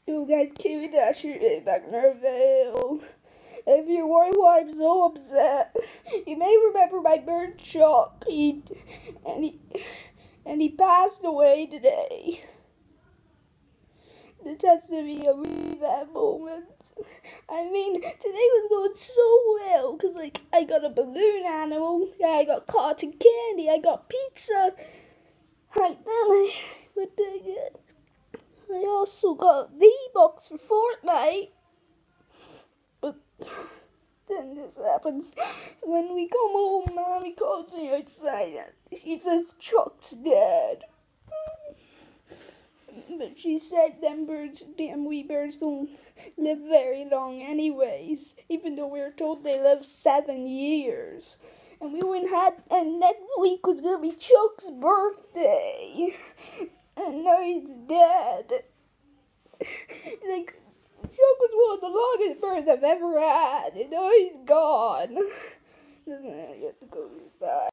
You guys, Kiwi Dasher back in Nerville. If you're wondering why I'm so upset, you may remember my bird Chuck. He passed away today. This has to be a really bad moment. I mean, today was going so well, because, I got a balloon animal, I got cotton candy, I got pizza. Then I also got V-Bucks for Fortnite. But then this happens. When we come home, Mommy calls me outside. She says Chuck's dead. But she said them wee birds don't live very long anyways, even though we were told they live 7 years. And and next week was gonna be Chuck's birthday. And now he's dead. Chuck was one of the longest birds I've ever had, and now he's gone. I get to go. Bye.